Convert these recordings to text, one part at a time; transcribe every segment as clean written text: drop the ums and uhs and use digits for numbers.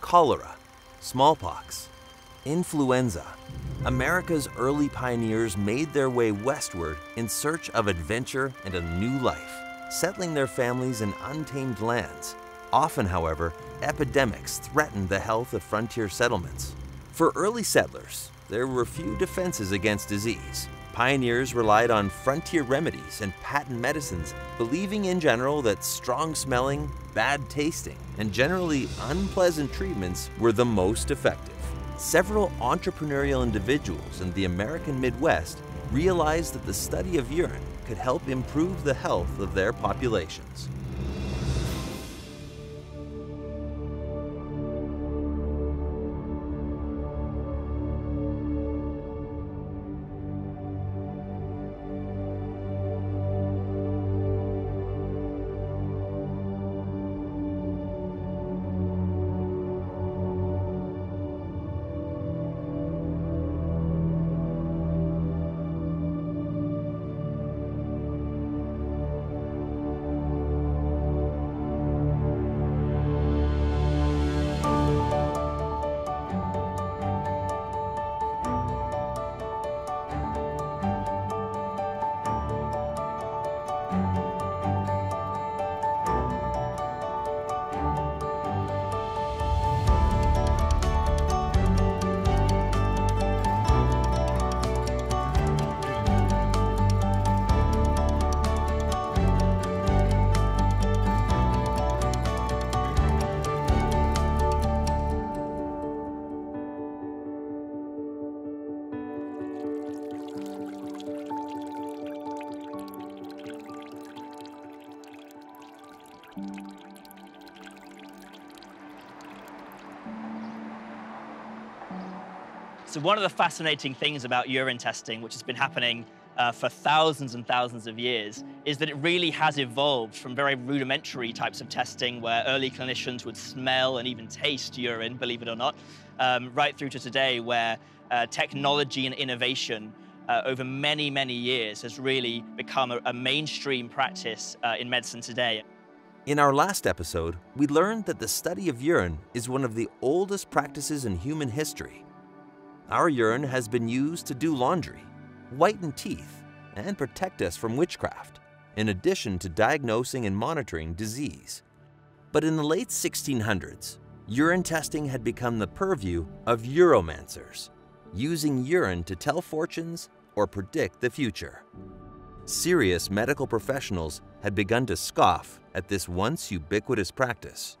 cholera, smallpox, influenza. America's early pioneers made their way westward in search of adventure and a new life, settling their families in untamed lands. Often, however, epidemics threatened the health of frontier settlements. For early settlers, there were few defenses against disease. Pioneers relied on frontier remedies and patent medicines, believing in general that strong-smelling, bad-tasting, and generally unpleasant treatments were the most effective. Several entrepreneurial individuals in the American Midwest realized that the study of urine could help improve the health of their populations. So one of the fascinating things about urine testing, which has been happening for thousands and thousands of years, is that it really has evolved from very rudimentary types of testing where early clinicians would smell and even taste urine, believe it or not, right through to today where technology and innovation over many, many years has really become a mainstream practice in medicine today. In our last episode, we learned that the study of urine is one of the oldest practices in human history. Our urine has been used to do laundry, whiten teeth, and protect us from witchcraft, in addition to diagnosing and monitoring disease. But in the late 1600s, urine testing had become the purview of uromancers, using urine to tell fortunes or predict the future. Serious medical professionals had begun to scoff at this once ubiquitous practice.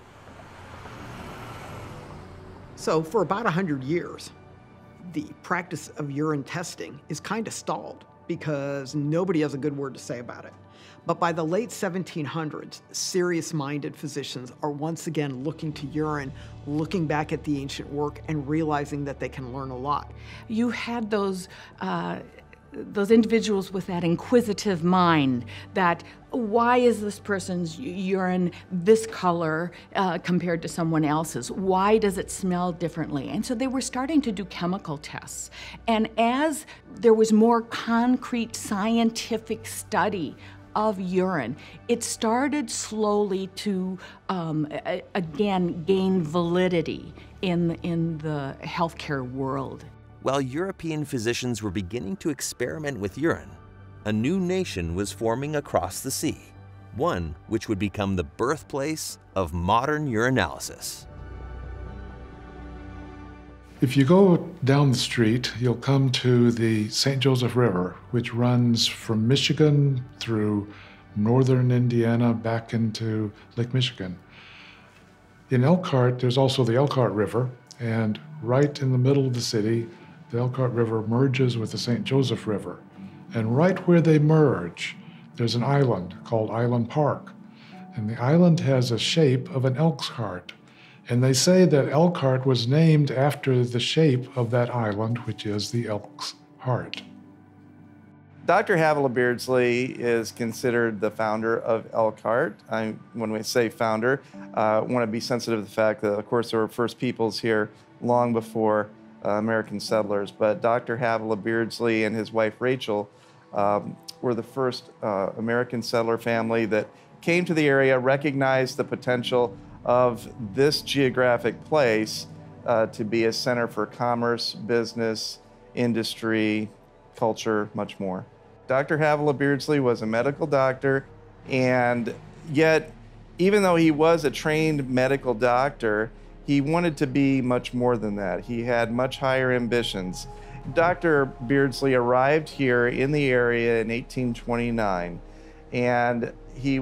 So for about 100 years, the practice of urine testing is kind of stalled because nobody has a good word to say about it. But by the late 1700s, serious-minded physicians are once again looking to urine, looking back at the ancient work and realizing that they can learn a lot. You had those individuals with that inquisitive mind that why is this person's urine this color compared to someone else's? Why does it smell differently? And so they were starting to do chemical tests. And as there was more concrete scientific study of urine, it started slowly to, again, gain validity in the healthcare world. While European physicians were beginning to experiment with urine, a new nation was forming across the sea, one which would become the birthplace of modern urinalysis. If you go down the street, you'll come to the St. Joseph River, which runs from Michigan through northern Indiana back into Lake Michigan. In Elkhart, there's also the Elkhart River, and right in the middle of the city, the Elkhart River merges with the St. Joseph River. And right where they merge, there's an island called Island Park. And the island has a shape of an elk's heart. And they say that Elkhart was named after the shape of that island, which is the elk's heart. Dr. Havilah Beardsley is considered the founder of Elkhart. When we say founder, I want to be sensitive to the fact that, of course, there were First Peoples here long before American settlers, but Dr. Havilah Beardsley and his wife Rachel were the first American settler family that came to the area, recognized the potential of this geographic place to be a center for commerce, business, industry, culture, much more. Dr. Havilah Beardsley was a medical doctor, and yet, even though he was a trained medical doctor, he wanted to be much more than that. He had much higher ambitions. Dr. Beardsley arrived here in the area in 1829, and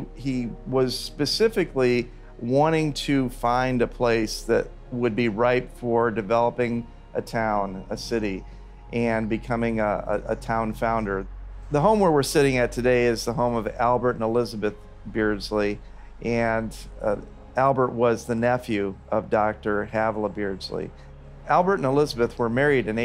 he was specifically wanting to find a place that would be ripe for developing a town, a city, and becoming a town founder. The home where we're sitting at today is the home of Albert and Elizabeth Beardsley, and Albert was the nephew of Dr. Havilah Beardsley. Albert and Elizabeth were married in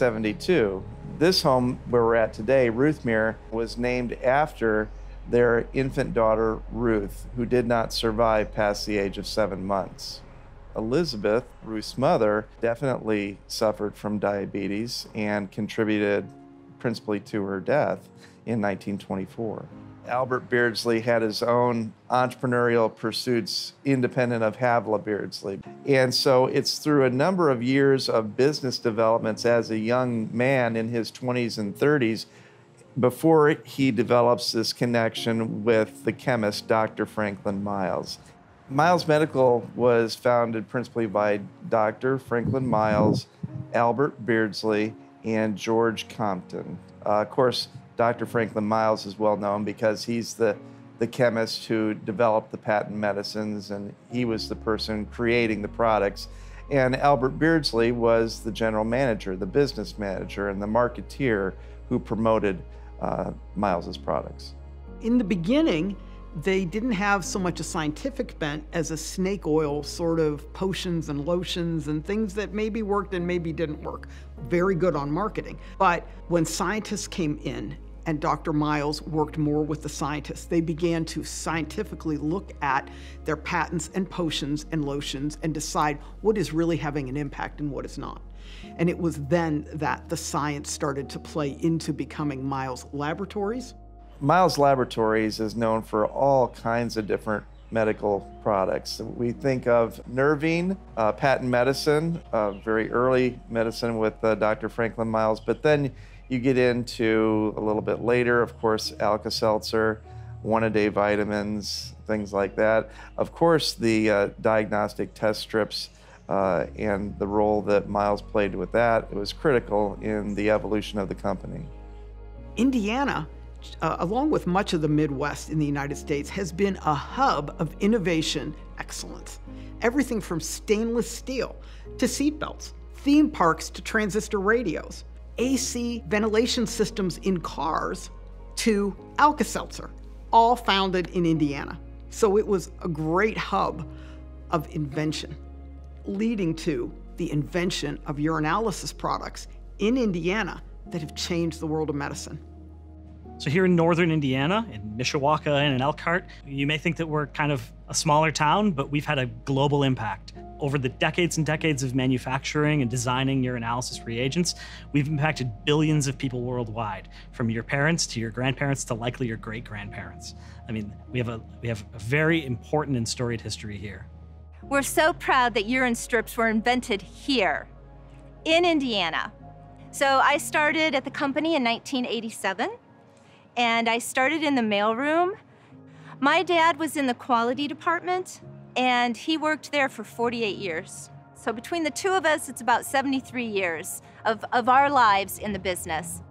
1872. This home where we're at today, Ruthmere, was named after their infant daughter, Ruth, who did not survive past the age of 7 months. Elizabeth, Ruth's mother, definitely suffered from diabetes and contributed principally to her death in 1924. Albert Beardsley had his own entrepreneurial pursuits independent of Havilah Beardsley. And so it's through a number of years of business developments as a young man in his 20s and 30s before he develops this connection with the chemist, Dr. Franklin Miles. Miles Medical was founded principally by Dr. Franklin Miles, Albert Beardsley, and George Compton. Of course, Dr. Franklin Miles is well known because he's the chemist who developed the patent medicines, and he was the person creating the products. And Albert Beardsley was the general manager, the business manager, and the marketeer who promoted Miles's products. In the beginning, they didn't have so much a scientific bent as a snake oil sort of potions and lotions and things that maybe worked and maybe didn't work. Very good on marketing. But when scientists came in and Dr. Miles worked more with the scientists, they began to scientifically look at their patents and potions and lotions and decide what is really having an impact and what is not. And it was then that the science started to play into becoming Miles Laboratories. Miles Laboratories is known for all kinds of different medical products. We think of Nervine, patent medicine, very early medicine with Dr. Franklin Miles, but then you get into a little bit later, of course, Alka-Seltzer, one-a-day vitamins, things like that. Of course, the diagnostic test strips and the role that Miles played with that, it was critical in the evolution of the company. Indiana, along with much of the Midwest in the United States, has been a hub of innovation excellence. Everything from stainless steel to seatbelts, theme parks to transistor radios, AC ventilation systems in cars to Alka-Seltzer, all founded in Indiana. So it was a great hub of invention, leading to the invention of urinalysis products in Indiana that have changed the world of medicine. So here in northern Indiana, in Mishawaka and in Elkhart, you may think that we're kind of a smaller town, but we've had a global impact. Over the decades and decades of manufacturing and designing urinalysis reagents, we've impacted billions of people worldwide, from your parents to your grandparents to likely your great-grandparents. I mean, we have a very important and storied history here. We're so proud that urine strips were invented here in Indiana. So I started at the company in 1987. And I started in the mailroom. My dad was in the quality department, and he worked there for 48 years. So between the two of us, it's about 73 years of our lives in the business.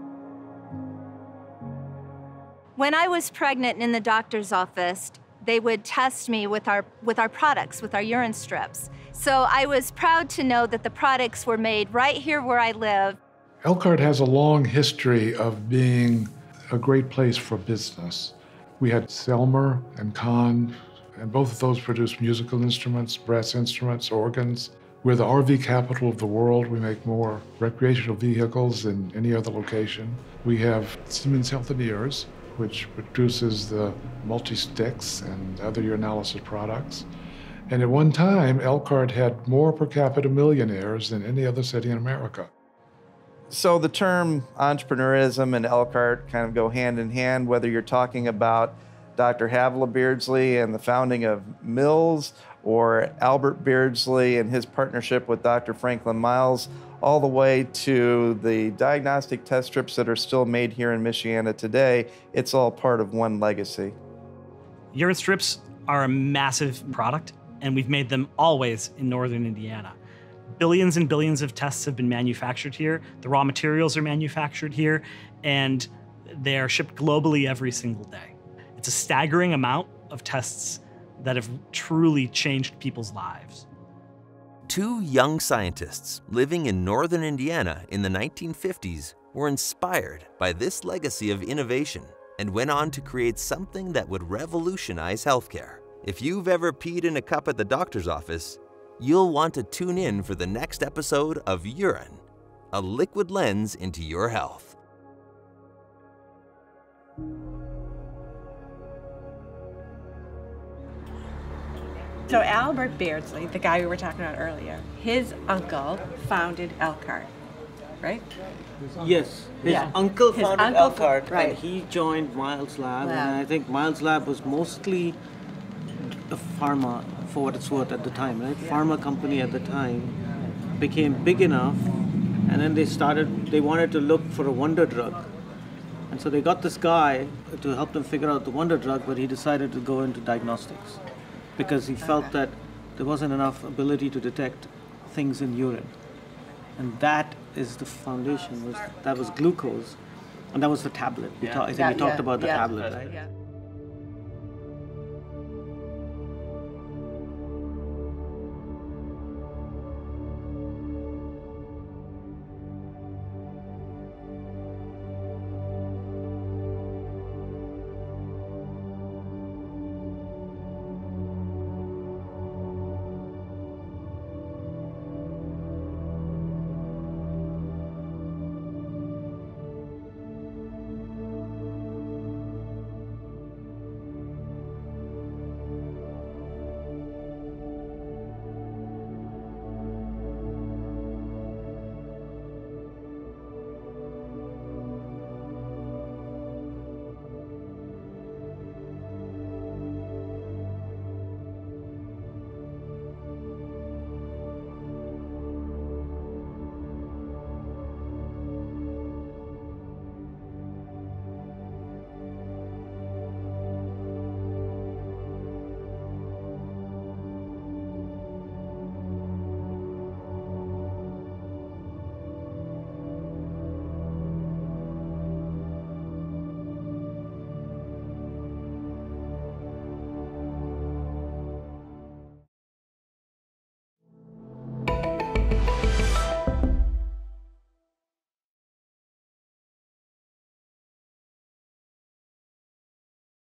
When I was pregnant in the doctor's office, they would test me with our products, with our urine strips. So I was proud to know that the products were made right here where I live. Elkhart has a long history of being a great place for business. We had Selmer and Kahn, and both of those produce musical instruments, brass instruments, organs. We're the RV capital of the world. We make more recreational vehicles than any other location. We have Siemens Healthineers, which produces the multi-sticks and other urinalysis products. And at one time, Elkhart had more per capita millionaires than any other city in America. So the term entrepreneurism and Elkhart kind of go hand in hand, whether you're talking about Dr. Havilah Beardsley and the founding of mills, or Albert Beardsley and his partnership with Dr. Franklin Miles, all the way to the diagnostic test strips that are still made here in Michiana today. It's all part of one legacy. Urine strips are a massive product, and we've made them always in northern Indiana. Billions and billions of tests have been manufactured here. The raw materials are manufactured here, and they are shipped globally every single day. It's a staggering amount of tests that have truly changed people's lives. Two young scientists living in northern Indiana in the 1950s were inspired by this legacy of innovation and went on to create something that would revolutionize healthcare. If you've ever peed in a cup at the doctor's office, you'll want to tune in for the next episode of Urine, a liquid lens into your health. So Albert Beardsley, the guy we were talking about earlier, his uncle founded Elkhart, right? Yes, his uncle founded Elkhart, and he joined Miles Lab, and I think Miles Lab was mostly a pharma, for what it's worth at the time, right? Yeah. Pharma company at the time became big enough, and then they wanted to look for a wonder drug. And so they got this guy to help them figure out the wonder drug, but he decided to go into diagnostics because he felt that there wasn't enough ability to detect things in urine. And that is the foundation, that was glucose, and that was the tablet. I think we talked about the tablet, right? Yeah.